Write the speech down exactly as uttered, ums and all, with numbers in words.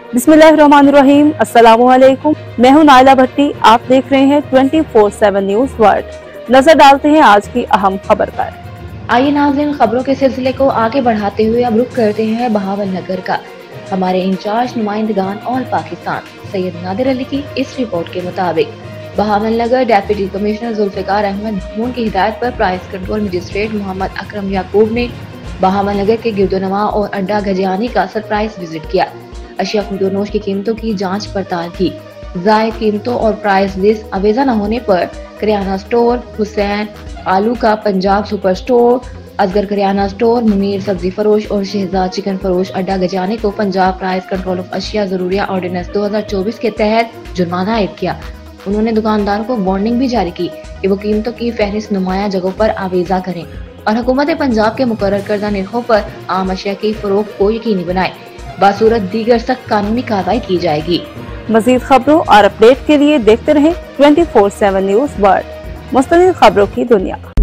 बिस्मिल्लाहिर्रहमानिर्रहीम, अस्सलामुअलैकुम। मैं हूं नाइला भट्टी। आप देख रहे हैं twenty four seven news world. नजर डालते हैं आज की अहम खबर पर। आइए नाज़रीन, खबरों के सिलसिले को आगे बढ़ाते हुए अब रुख करते हैं बहावल नगर का। हमारे इंचार्ज नुमाइंदगान ऑल पाकिस्तान सैयद नादिर अली की इस रिपोर्ट के मुताबिक Bahawalnagar deputy commissioner Zulfiqar Ahmed Mahmood की हिदायत पर price control magistrate Mohammad Akram Yaqub ने बहावल नगर के गिरदोनवा और अड्डा गजियानी का सरप्राइज विजिट किया। अशिया खुदोनोश की कीमतों की जांच पड़ताल की। जायद कीमतों और प्राइस लिस्ट अवेजा न होने पर करियाना स्टोर, हुसैन आलू का पंजाब सुपर स्टोर, असगर करियाना स्टोर, मुनीर सब्जी फरोश और शहजाद चिकन फरोश अड्डा गजाने को पंजाब प्राइस कंट्रोल ऑफ अशिया जरूरिया ऑर्डिनेंस दो हजार चौबीस के तहत जुर्माना आयद किया। उन्होंने दुकानदारों को वार्निंग भी जारी की कि वो कीमतों की फहरिस्त नुमाया जगहों पर आवेजा करें और हुकूमत पंजाब के मुकर्रर करदा निर्खों पर आम अशिया की फरोख्त को यकीनी बनाए। बासूरत दीगर सख्त कानूनी कार्रवाई की जाएगी। मजीद खबरों और अपडेट के लिए देखते रहें twenty four seven news world, मुस्तकिल खबरों की दुनिया।